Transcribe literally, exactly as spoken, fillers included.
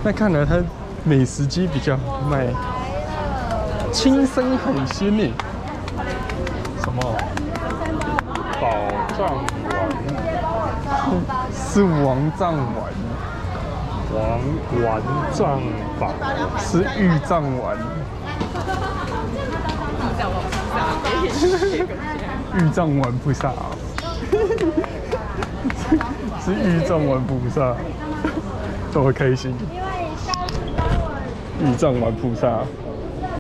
那看来它美食街比较好卖。青生海鲜呢？什么？ 宝藏丸是王藏丸， 王丸藏宝是玉藏丸。玉藏丸菩萨，是玉藏丸菩萨，多开心！玉藏丸菩萨。